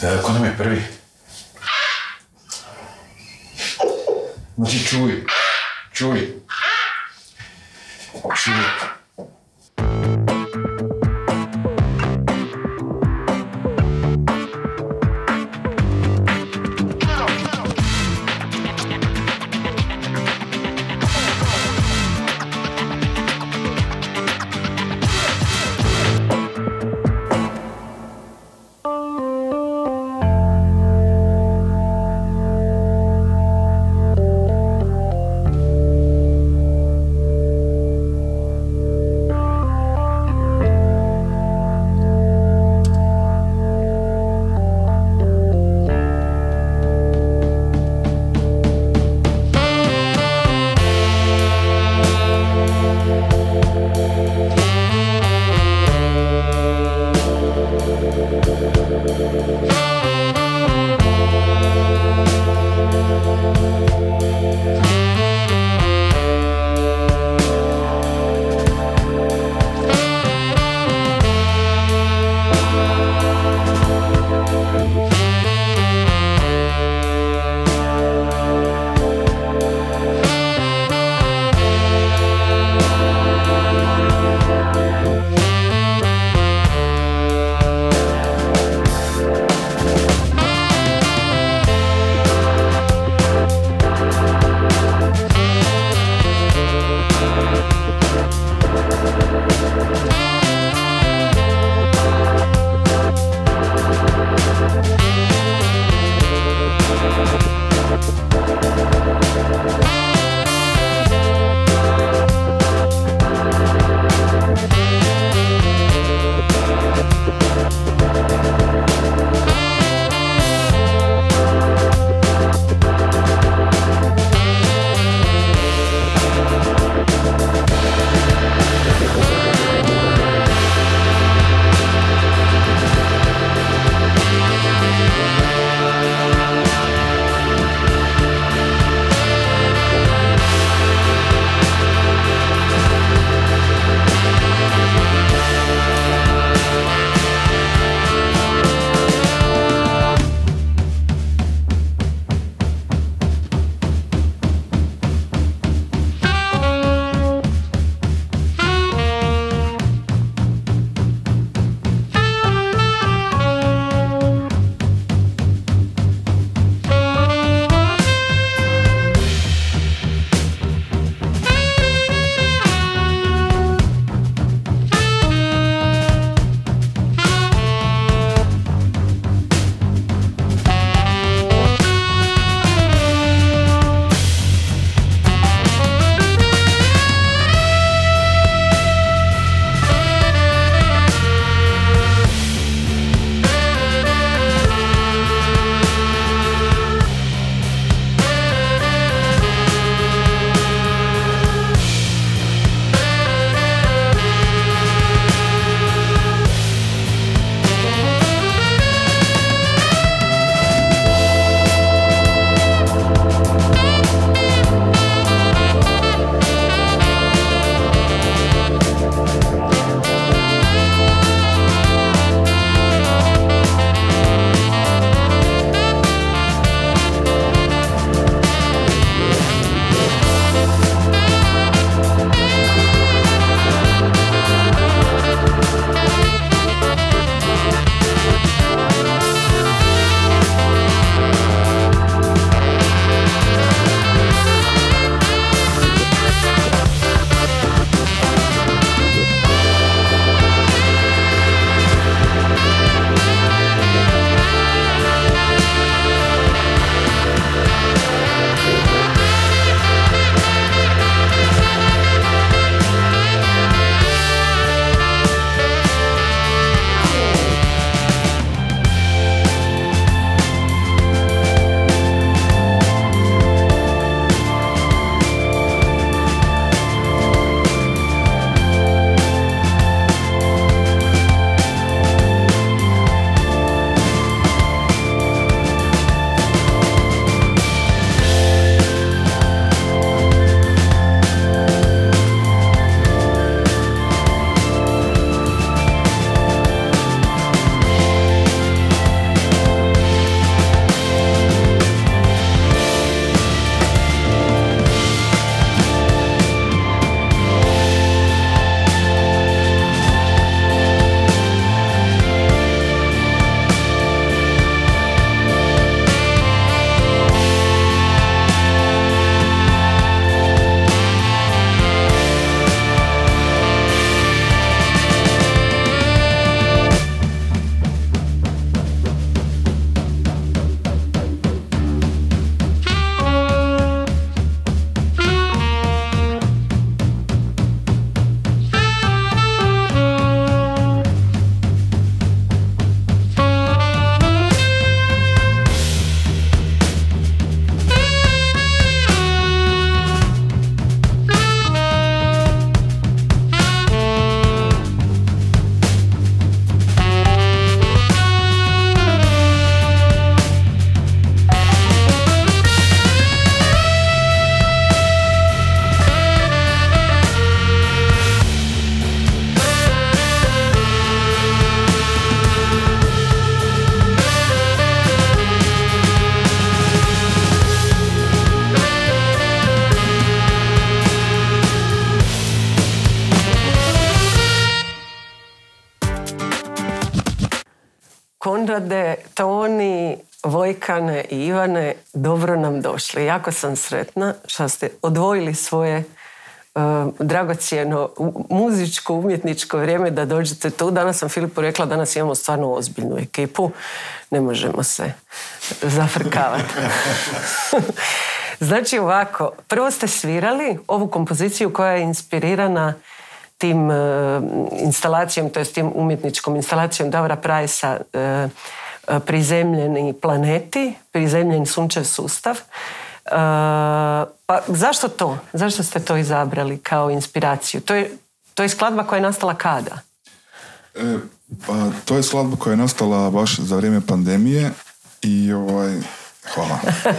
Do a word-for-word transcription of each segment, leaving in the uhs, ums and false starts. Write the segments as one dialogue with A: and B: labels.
A: Ko nam je prvi? Znači, čuj. Čuj. Čuj.
B: Konrade, Toni, Vojkane i Ivane, dobro nam došli. Jako sam sretna što ste odvojili svoje uh, dragocjeno muzičko, umjetničko vrijeme da dođete tu. Danas sam Filipu rekla, danas imamo stvarno ozbiljnu ekipu. Ne možemo se zafrkavati. Znači ovako, prvo ste svirali ovu kompoziciju koja je inspirirana tim uh, instalacijom, to je tim umjetničkom instalacijom Davora Prajsa, uh, Prizemljeni planeti, prizemljen sunčev sustav. Uh, pa zašto to? Zašto ste to izabrali kao inspiraciju? To je, to je skladba koja je nastala kada?
C: E, pa, to je skladba koja je nastala baš za vrijeme pandemije i ovaj... Hvala.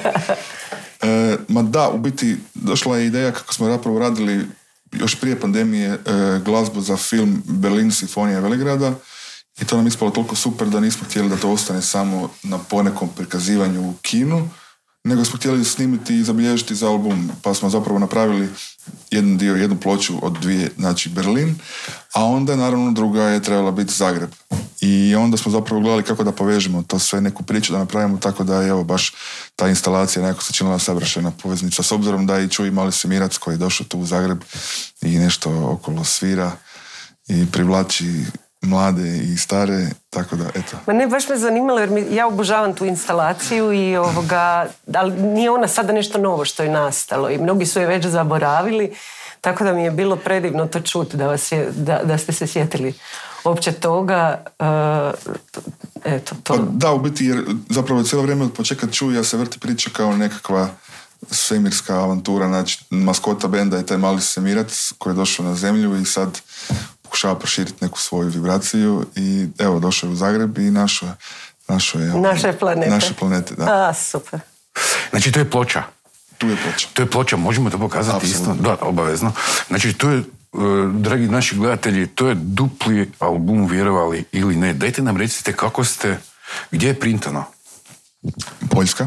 C: E, ma da, u biti došla je ideja kako smo zapravo radili još prije pandemije e, glazbu za film Berlin simfonija Velegrada i to nam ispalo toliko super da nismo htjeli da to ostane samo na ponekom prikazivanju u kinu, nego smo htjeli snimiti i zabilježiti za album, pa smo zapravo napravili jedan dio, jednu ploču od dvije, znači Berlin, a onda naravno druga je trebala biti Zagreb. I onda smo zapravo gledali kako da povežemo to sve, neku priču da napravimo tako da je evo baš ta instalacija nekako se činila savršena poveznica, s obzirom da i čuj Mali Semirac koji je došao tu u Zagreb i nešto okolo svira i privlači mlade i stare, tako da, eto.
B: Ma ne, baš me zanimalo, jer mi, ja obožavam tu instalaciju i ovoga, ali nije ona sada nešto novo što je nastalo i mnogi su je već zaboravili, tako da mi je bilo predivno to čuti, da, vas je, da, da ste se sjetili uopće toga. Uh, eto, to.
C: Pa da, u biti, jer zapravo cijelo vrijeme od početka čuja se vrti priča kao nekakva svemirska avantura, znači maskota benda je taj Mali Semirac koji je došao na zemlju i sad pokušava proširiti neku svoju vibraciju i evo, došao je u Zagreb i našo, našo je...
B: Naše planete.
C: Naše planete, da.
B: A, super.
D: Znači, to je ploča.
C: Tu je ploča.
D: To je ploča, možemo to pokazati
C: Absolutno.
D: isto? Da, obavezno. Znači, to je, dragi naši gledatelji, to je dupli album, vjerovali ili ne. Dajte nam recite kako ste, gdje je printano?
C: Poljska.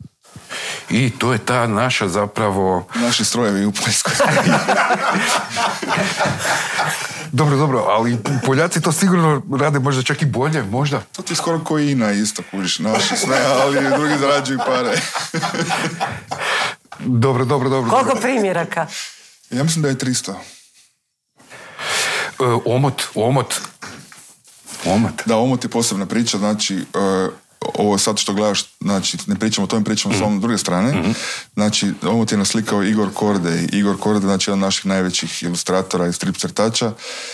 D: I to je ta naša zapravo...
C: Naši strojevi u Poljskoj.
D: Dobro, dobro, ali Poljaci to sigurno rade možda čak i bolje, možda.
C: To ti je skoro koji INA isto, kužiš, naši sve, ali drugi zarađuju pare.
D: Dobro, dobro, dobro.
B: Koliko
D: dobro.
B: primjeraka?
C: Ja mislim da je tristo.
D: E, omot, omot. Omot.
C: Da, omot je posebna priča, znači... Uh, ovo sad što gledaš, znači ne pričamo o tome, pričamo mm. s ovom druge strane. Mm-hmm. Znači, ovo ti je naslikao Igor Korde. Igor Korde, znači jedan od naših najvećih ilustratora i strip crtača.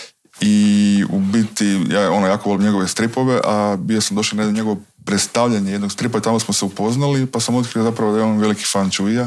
C: I u biti, ja ono, jako volim njegove stripove, a bio sam došao na jedno njegovo predstavljanje jednog stripa i tamo smo se upoznali, pa sam otkrio zapravo da je on veliki fan Čuija.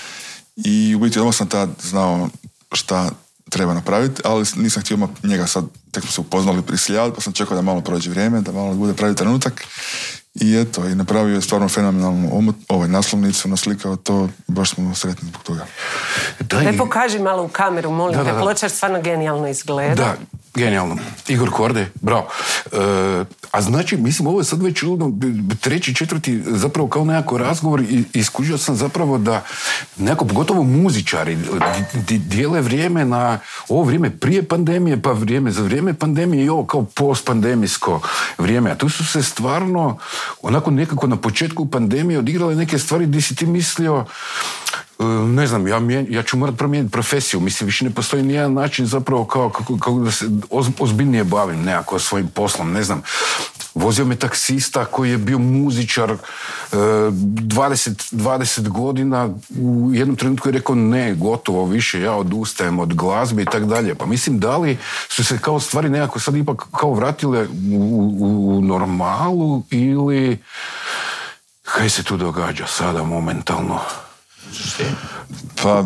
C: I u biti, odmah sam tad znao šta treba napraviti, ali nisam htio njega sad, tek smo se upoznali, prisiljavati, pa sam čekao da malo prođe vrijeme, da malo bude pravi trenutak. I eto, i napravio je stvarno fenomenalnu omot, ovaj, naslovnicu, naslikao to, baš smo sretni zbog toga.
B: Da, ne pokaži malo u kameru, molim
D: da,
B: te,
D: da, da.
B: pločar stvarno genijalno izgleda.
D: Da, genijalno. Igor Korde, bravo. E, a znači, mislim, ovo je sad već treći, četvrti, zapravo kao nekako razgovor i iskužio sam zapravo da nekako, pogotovo muzičari, dijele vrijeme na ovo vrijeme prije pandemije, pa vrijeme za vrijeme pandemije i ovo kao postpandemijsko vrijeme. A tu su se stvarno, onako nekako na početku pandemije odigrale neke stvari gdje si ti mislio, ne znam, ja, mijen, ja ću morat promijeniti profesiju. Mislim, više ne postoji nijedan način zapravo kao, kako, kako da se ozbiljnije bavim nekako svojim poslom, ne znam. Vozio me taksista koji je bio muzičar dvadeset, dvadeset godina, u jednom trenutku je rekao ne, gotovo više, ja odustajem od glazbe i tak dalje. Pa mislim, da li su se kao stvari nekako sad ipak kao vratile u, u, u normalu ili kaj se tu događa sada momentalno?
E: Pa,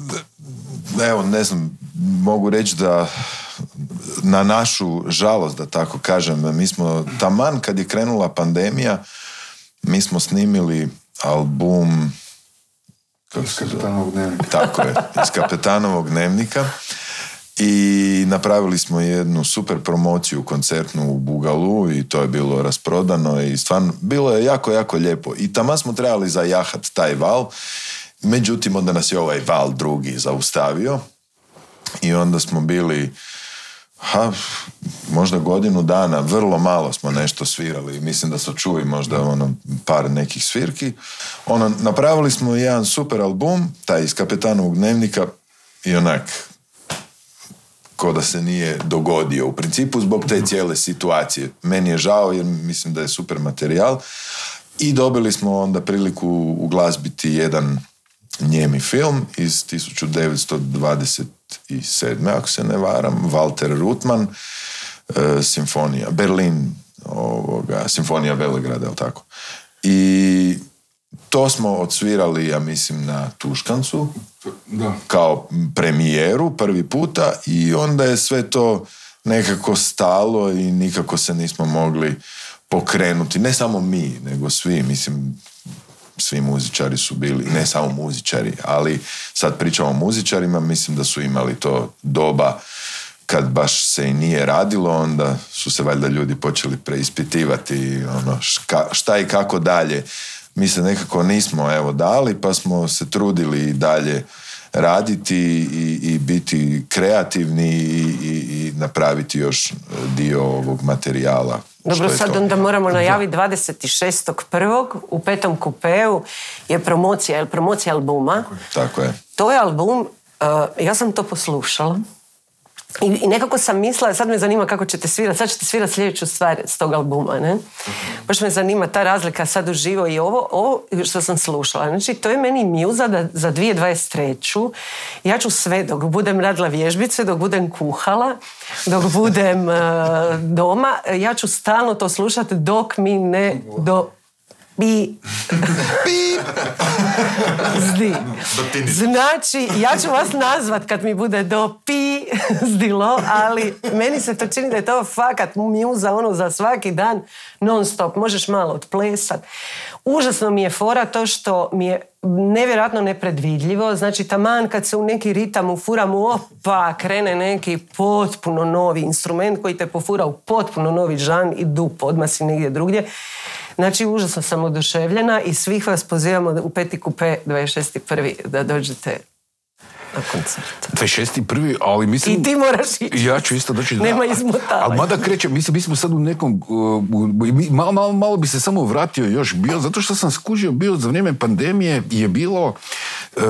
E: evo, ne znam, mogu reći da na našu žalost, da tako kažem, mi smo, taman kad je krenula pandemija, mi smo snimili album
C: Iz Kapetanovog dnevnika.
E: Tako je, iz Kapetanovog dnevnika i napravili smo jednu super promociju koncertnu u Bugalu i to je bilo rasprodano i stvarno bilo je jako, jako lijepo i taman smo trebali zajahat taj val. Međutim, onda nas je ovaj val drugi zaustavio i onda smo bili Ha, možda godinu dana, vrlo malo smo nešto svirali. Mislim da su čuli možda ono, par nekih svirki. Ono, napravili smo jedan super album, taj iz Kapetanovog dnevnika, i onak, ko da se nije dogodio. U principu zbog te cijele situacije. Meni je žao jer mislim da je super materijal. I dobili smo onda priliku uglazbiti jedan njemi film iz tisuću devetsto dvadeset sedme ako se ne varam, Walter Ruttmann, e, Simfonija, Berlin, ovoga, Simfonija Velegrada, je tako. I to smo odsvirali, ja mislim, na Tuškancu, da. Kao premijeru prvi puta, i onda je sve to nekako stalo i nikako se nismo mogli pokrenuti. Ne samo mi, nego svi, mislim, svi muzičari su bili, ne samo muzičari, ali sad pričamo o muzičarima, mislim da su imali to doba kad baš se i nije radilo, onda su se valjda ljudi počeli preispitivati ono, ška, šta i kako dalje. Mi se nekako nismo evo dali, pa smo se trudili i dalje raditi i, i biti kreativni i, i, i napraviti još dio ovog materijala.
B: Dobro, sad to? Onda moramo najaviti dvadeset šestog prvog u Petom kupeu je promocija, je promocija albuma.
E: Tako je.
B: To je album, uh, ja sam to poslušala i, i nekako sam mislila, sad me zanima kako ćete svirati, sad ćete svirati sljedeću stvar s tog albuma, ne? Baš me zanima ta razlika sad uživo i ovo, ovo što sam slušala. Znači, to je meni mjuza da za dvije tisuće dvadeset treće ja ću sve dok budem radila vježbice, dok budem kuhala, dok budem uh, doma, ja ću stalno to slušati dok mi ne do... Bi. Zdi. Znači, ja ću vas nazvat kad mi bude do pi zdilo, ali meni se to čini da je to fakat mjuza ono za svaki dan non stop. Možeš malo odplesat. Užasno mi je fora to što mi je nevjerojatno nepredvidljivo. Znači, taman kad se u neki ritam ufuram, opa, krene neki potpuno novi instrument koji te pofura u potpuno novi žan i dup, odmah si negdje drugdje. Znači, užasno sam oduševljena i svih vas pozivamo u Peti kupe dvadeset šesti prvi da dođete na koncert.
D: dvadeset šesti prvi ali mislim...
B: I ti moraš ići.
D: Ja ću isto doći.
B: Nema izmotavanja.
D: Ali mada krećem, mislim, mi smo sad u nekom... Uh, malo, malo, malo bi se samo vratio još bio, zato što sam skužio bio za vrijeme pandemije je bilo... Uh,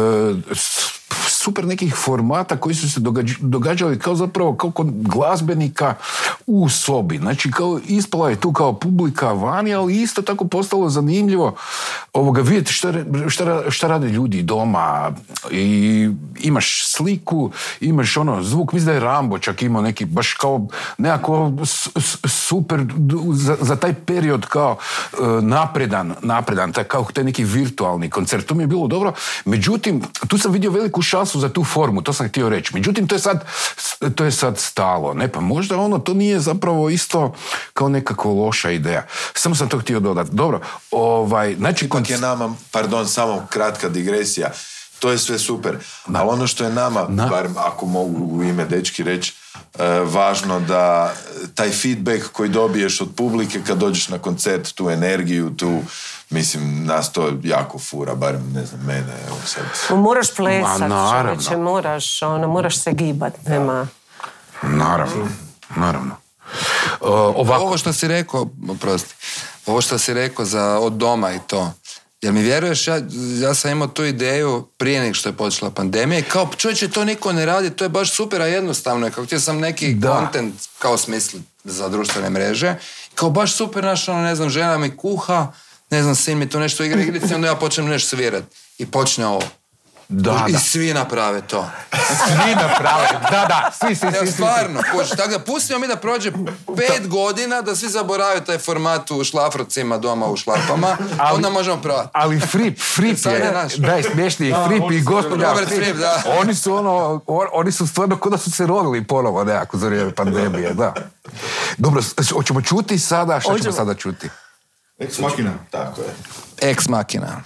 D: super nekih formata koji su se događ, događali kao zapravo kao kod glazbenika u sobi. Znači, kao ispala je tu kao publika vani, ali isto tako postalo zanimljivo ovoga vidjeti šta, šta, šta rade ljudi doma. I imaš sliku, imaš ono zvuk, mislim da je Rambo čak imao neki baš kao nekako super za, za taj period kao napredan, napredan, taj, kao taj neki virtualni koncert. To mi je bilo dobro. Međutim, tu sam vidio veliku šansu za tu formu, to sam htio reći. Međutim, to je sad, to je sad stalo. Ne, pa možda ono, to nije zapravo isto kao nekako loša ideja. Samo sam to htio dodati. Dobro, ovaj, znači...
E: Ipak je nama, pardon, samo kratka digresija, to je sve super. Da. Ali ono što je nama, da. Bar ako mogu u ime dečki reći, važno da taj feedback koji dobiješ od publike kad dođeš na koncert, tu energiju, tu, mislim, nas to jako fura, bar ne znam, mene, evo sad.
B: Moraš plesat, čoveče, moraš, ono, moraš se gibat, nema...
D: Naravno, naravno. Uh, ovako.
F: Ovo što si rekao, prosti, ovo što si rekao za od doma i to, jel mi vjeruješ, ja, ja sam imao tu ideju prije nego što je počela pandemija i kao čovječe, to niko ne radi, to je baš super, a jednostavno je, kao htio sam neki content kao smisliti za društvene mreže, kao baš super našao, ne znam, žena mi kuha, ne znam, sin mi to nešto igra igrice, onda ja počnem nešto svirati i počne ovo.
D: Da,
F: I
D: da.
F: svi naprave to.
D: Svi naprave, da, da, svi, svi, svi.
F: Ja, stvarno, kuć, tako da pustimo mi da prođe pet godina da svi zaborave taj format u šlafrocima doma u šlapama, ali, onda možemo provati.
D: Ali Frip, Frip je, je daj, smiješni i Frip i gospođa.
F: Robert Fripp, da.
D: Oni su ono, oni su stvarno kod da su se rodili ponovo nekako za vrijeme pandemije, da. Dobro, hoćemo čuti sada, šta ćemo sada čuti?
C: Ex Machina.
E: Tako je.
F: Ex Machina.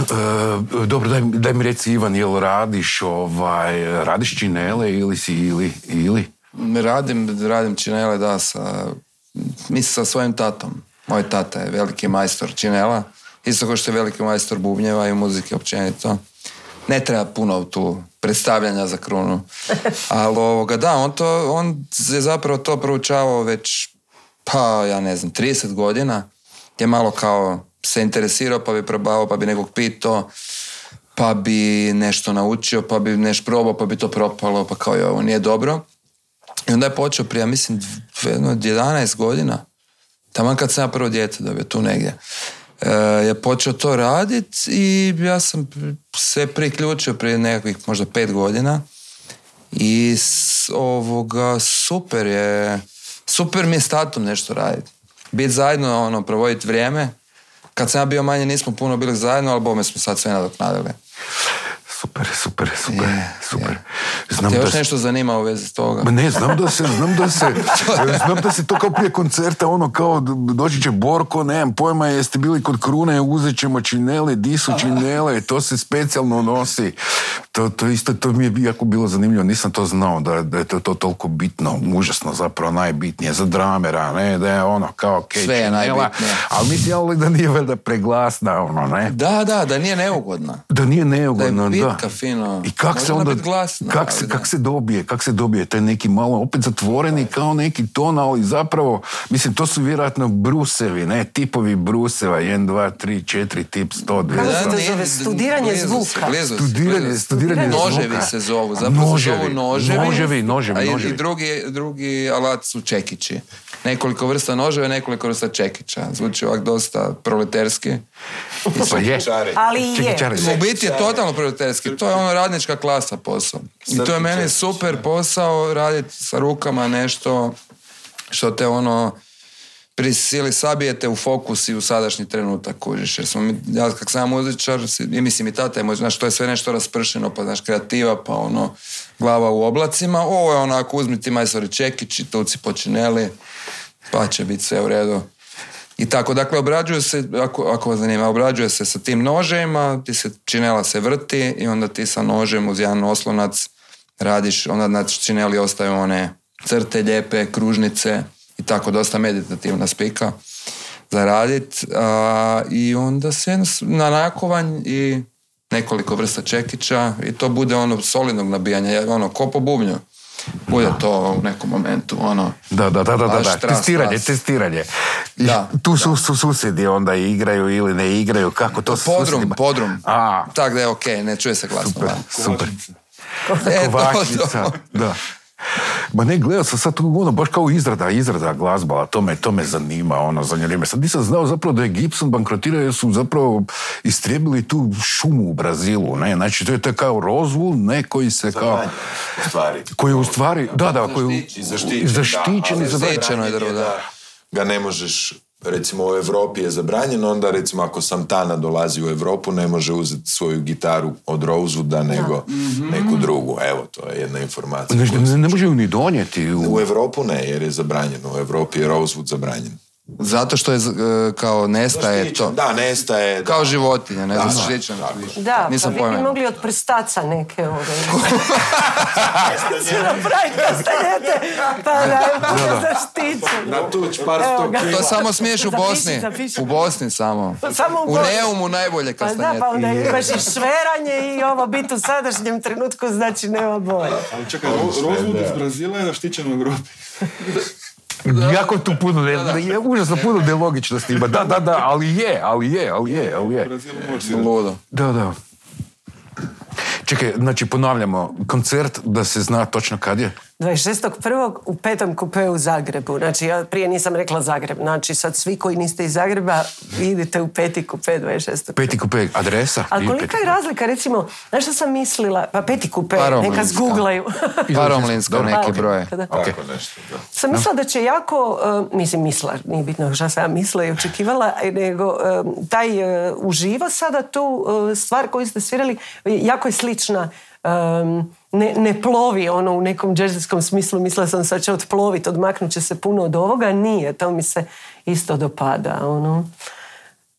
D: E, dobro, daj, daj mi reci, Ivan, jel radiš, ovaj, radiš činele ili si ili, ili?
F: Radim, radim činele, da, sa, mislim sa svojim tatom. Moj tata je veliki majstor činela, isto kao što je veliki majstor bubnjeva i muzike općenito. Ne treba puno tu predstavljanja za krunu. Ali ovoga, da, on, to, on je zapravo to proučavao već, pa ja ne znam, trideset godina. Je malo kao se interesirao, pa bi probao, pa bi nekog pitao, pa bi nešto naučio, pa bi nešto probao, pa bi to propalo, pa kao je ovo nije dobro. I onda je počeo prije, mislim, jedanaest godina, taman kad sam ja prvo dijete dobio, tu negdje, e, je počeo to raditi i ja sam se priključio prije nekakvih možda pet godina i s ovoga super je, super mi je s tatom nešto raditi. Biti zajedno, ono, provoditi vrijeme. Kad sam ja bio manje, nismo puno bili zajedno, ali bome smo sad sve nadoknadili.
D: Super, super, super,
F: je,
D: super.
F: Je.
D: Znam
F: te
D: da
F: još
D: se...
F: nešto zanima u vezi s toga?
D: Ne, znam da se, znam da se, znam da se to kao prije koncerta, ono kao doći će Borko, nemam pojma, jeste bili kod Krune, uzet ćemo činele, di su činele, to se specijalno nosi. To, to isto, to mi je jako bilo zanimljivo, nisam to znao, da, da je to, to toliko bitno, užasno, zapravo najbitnije za dramera, ne, da je ono kao okay,
F: sve je
D: činela,
F: najbitnije.
D: ali mislim, ali da nije valjda preglasna, ono, ne?
F: Da, da, da nije neugodna.
D: Da nije neugodno,
F: da. Je
D: da.
F: bitka fino.
D: I kak se onda,
F: glasna,
D: kak se,
F: da.
D: kak se dobije, kak se dobije taj neki malo opet zatvoreni kao neki ton, ali zapravo, mislim, to su vjerojatno brusevi, ne, tipovi bruseva, jedan, dva, tri, četiri, tip, sto,
B: Kako
D: dvjesto.
B: se to zove? Studiranje zvuka.
D: Studiranje, studiranje zvuka.
F: Noževi se zovu, zapravo
D: noževi,
F: se zovu noževi.
D: Noževi, noževi,
F: a i,
D: noževi.
F: i drugi, drugi alat su čekići. Nekoliko vrsta noževa, nekoliko vrsta čekića. Zvuči ovak dosta proleterski.
D: Pa je.
B: Ali je.
D: Čekićari.
F: U biti je totalno proleterski. To je ono radnička klasa posao. I to je meni super posao, raditi sa rukama nešto što te ono prisili, sabijete u fokus i u sadašnji trenutak, kužiš. Jer smo mi, ja kak sam muzičar, i mislim i tata je muzičar, znaš, to je sve nešto raspršeno, pa znaš, kreativa, pa ono, glava u oblacima. Ovo je onako, uzmi ti majstori čekići, tuci počineli, pa će biti sve u redu. I tako, dakle, obrađuje se, ako, ako vas zanima, obrađuje se sa tim noževima, ti se činela se vrti i onda ti sa nožem uz jedan oslonac radiš, onda na čineli ostaju one crte lijepe, kružnice i tako, dosta meditativna spika za radit. A, i onda se na nakovanj i nekoliko vrsta čekića i to bude ono solidnog nabijanja, ono, ko po bubnju. Bude to u nekom momentu, ono...
D: Da, da, da, da, da, da.
F: Tras,
D: testiranje,
F: tras.
D: testiranje. I
F: Da,
D: tu su, su susjedi onda igraju ili ne igraju, kako to su
F: Podrum,
D: susjedima?
F: podrum.
D: A,
F: Tak da je okej, okay, ne čuje se glasno.
D: super,
F: van.
D: super.
F: E, to,
D: Kovačnica,
F: to.
D: da. Ma ne, gledao sam sad tu, ono, baš kao izrada, izrada glazba, to me, to me zanima, ono, za vrijeme. Sad nisam znao zapravo da je Gibson bankrotirao jer su zapravo istrijebili tu šumu u Brazilu, ne, znači to je to kao rozvul, ne, koji se kao...
E: U stvari.
D: Koji je u stvari, da, da, koji je
E: Zaštićen,
D: zaštićen
E: da,
D: i
E: ali
F: zaštićeno je
E: zabranjen
F: drvo, da.
E: Ga ne možeš, recimo u Europi je zabranjeno, onda recimo ako Santana dolazi u Europu ne može uzeti svoju gitaru od Rosewooda nego neku drugu. Evo, to je jedna informacija.
D: Ne,
E: koju
D: ne,
E: sam
D: ne može ju ni donijeti. U...
E: U Europu ne, jer je zabranjeno. U Europi je Rosewood zabranjen.
F: Zato što je e, kao nestaje to.
E: Da, nestaje.
F: Kao
E: da.
F: životinja, ne znam,
E: Da,
F: zaštićeno.
B: Da,
F: Nisam
B: pa vi
F: pojma.
B: bi mogli od prstaca neke ove. Se napraviti kastanjete, pa da zaštićen.
E: Na tuć par sto
B: Evo ga.
E: kila.
F: To samo smiješ u
B: Zapiši,
F: Bosni.
B: zapiši.
F: U Bosni samo.
B: Samo u
F: U
B: Bosni.
F: Neumu najbolje
B: Pa da,
F: kastanjete.
B: pa onda imaš i šveranje i ovo biti u sadašnjem trenutku znači nema bolje.
C: Ali čekaj, Rosewood iz Brazila je zaštićen u Europi.
D: Jako tu puno, ne, je užasno puno nelogičnosti ima. Da, da, da, ali je, ali je, ali je, ali je.
C: Brazilu može
F: Ludo.
D: Da, da. Čekaj, znači ponavljamo, koncert da se zna točno kad je?
B: dvadeset šestog prvog u petom kupeu u Zagrebu. Znači, ja prije nisam rekla Zagreb. Znači, sad svi koji niste iz Zagreba, idite u peti kupe dvadeset šestog
D: Peti kupe, adresa?
B: Ali
D: i
B: kolika
D: peti
B: je
D: kupe.
B: razlika, recimo, znaš što sam mislila? Pa peti kupe,
F: Paromlinska.
B: neka zguglaju.
F: Paromlinska
D: Dobro.
F: neki
B: Pa,
F: broj.
B: da.
E: Tako nešto, da.
B: Sam mislila da će jako, uh, mislim mislila, nije bitno šta sam ja mislila i očekivala, nego uh, taj uh, uživo sada tu uh, stvar koju ste svirali, jako je slična. Um, ne, ne plovi ono u nekom džerzijskom smislu, mislila sam sad će otploviti, odmaknut će se puno od ovoga, nije, to mi se isto dopada, ono.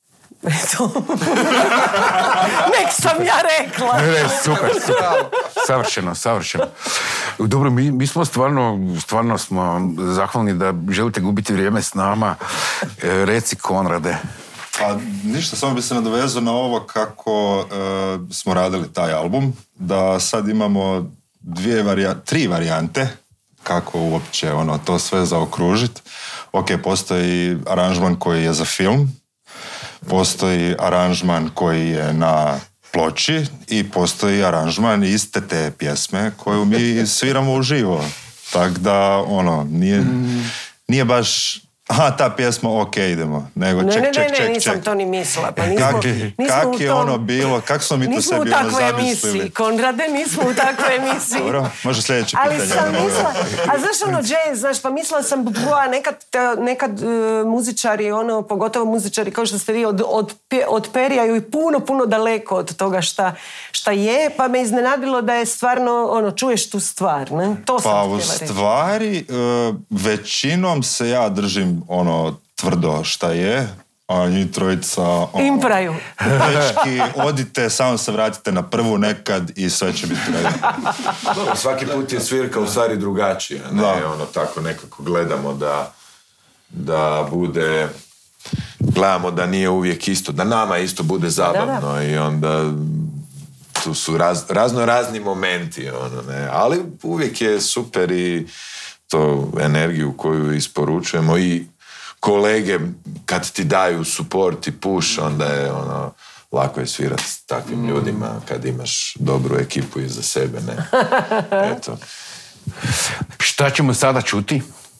B: Eto. Nek sam ja rekla.
D: Ne, ne, super, super. Savršeno, savršeno. Dobro, mi, mi smo stvarno, stvarno smo zahvalni da želite gubiti vrijeme s nama. E, reci, Konrade.
C: Pa ništa, samo bi se nadovezao na ovo kako e, smo radili taj album, da sad imamo dvije varija- tri varijante kako uopće ono, to sve zaokružiti. Ok, postoji aranžman koji je za film, postoji aranžman koji je na ploči i postoji aranžman iste te pjesme koju mi sviramo uživo. Tako da, ono, nije, nije baš... Aha, ta pjesma, ok, idemo. Nego,
B: Ne,
C: ček,
B: ne,
C: ček,
B: ne,
C: ček,
B: ne, nisam
C: ček.
B: to ni mislila. Pa nismo,
C: Kak,
B: nismo
C: kak
B: u
C: je
B: tom-
C: ono bilo, kako smo mi to
B: Nismo
C: sebi
B: u
C: ono
B: takvoj
C: zamislili?
B: emisiji, Konrade, nismo u takvoj emisiji.
C: Dobro, može sljedeće
B: Ali
C: pitanje.
B: sam mislila, a znaš ono jazz, znaš, pa mislila sam, bua, nekad, te- nekad e, muzičari, ono, pogotovo muzičari kao što ste vi, od, od, odperjaju i puno, puno daleko od toga šta, šta je, pa me iznenadilo da je stvarno, ono, čuješ tu stvar, ne? To sam
C: Pa
B: htjela
C: u
B: reći.
C: stvari, e, većinom se ja držim ono tvrdo šta je, a njih trojica... Ono,
B: Impraju.
C: dečki, odite, samo se vratite na prvu nekad i sve će biti redno.
E: Dobro, svaki put je svirka u stvari drugačija. Ne?
C: Da.
E: Ono, tako nekako gledamo da, da bude... Gledamo da nije uvijek isto, da nama isto bude zabavno i onda tu su raz, razno razni momenti, ono, ne? Ali uvijek je super i to energiju koju isporučujemo i kolege kad ti daju support i push, onda je ono, lako je svirati s takvim ljudima kad imaš dobru ekipu iza sebe, ne? Eto.
D: Šta ćemo sada čuti?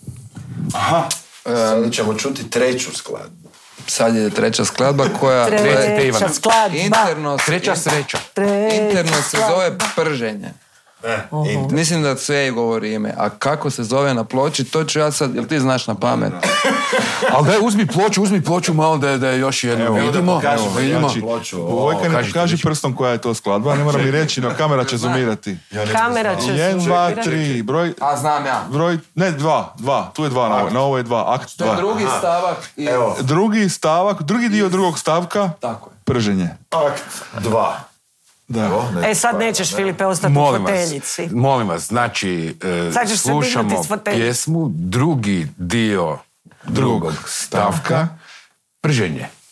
E: Sada ćemo čuti treću skladbu.
F: Sad je treća skladba koja...
D: Recite, Ivana.
B: Treća skladba.
F: Interno,
D: Treća sreća.
B: Treća
F: interno se
B: skladba.
F: zove Prženje. Mislim da sve govori ime. A kako se zove na ploči, to ću ja sad... Jel ti znaš na pamet?
D: Ali daj, uzmi ploču, uzmi ploču malo da, da je još jedno
C: Evo,
D: vidimo.
E: pokažemo,
D: Evo, vidimo.
E: znači, ploču.
C: Vojka, ne
D: kažite,
C: pokaži
D: reći.
C: prstom koja je to skladba, ne moram mi reći, no kamera će zoomirati.
B: Kamera će
C: Jedan,
B: se
C: dva,
B: zoomirati.
C: tri, broj...
F: A znam ja.
C: Broj, ne, dva, dva, tu je dva, na ovo, na ovo je dva, akt
F: To je
C: dva.
F: drugi stavak. I...
E: Evo,
C: Drugi stavak, drugi dio drugog stavka,
F: Tako je.
C: prženje.
E: akt dva.
C: Da.
E: Evo, ne-
B: E sad nećeš, Filipe, ostati u
D: Molim vas,
B: foteljici.
D: molim vas, znači e,
B: Sad ćeš se
D: slušamo
B: dignuti s fotelje.
D: pjesmu, drugi dio drugog stavka, Prženje.